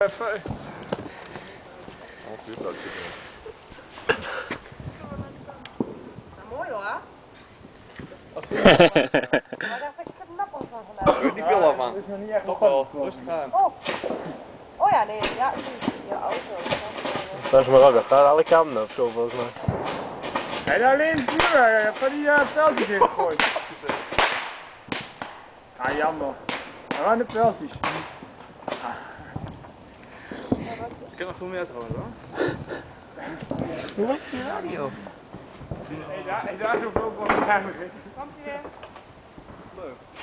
Even. Mooi hoor. Maar daar heb ik knap van gedaan. Ik weet niet veel van. Dat is nog niet echt Toch wel rustig aan. Oh ja, nee, ja, je auto. Dat is maar ook, dat gaat alle kanten op zo volgens mij. Hij had alleen het vuur van die pijltjes in gegooid. Ah, jammer. Waar waren de pijltjes? Ik heb nog veel meer trouwens hoor. Hoe was die radio? Hey, daar zoveel van de Komt ie weer? Leuk.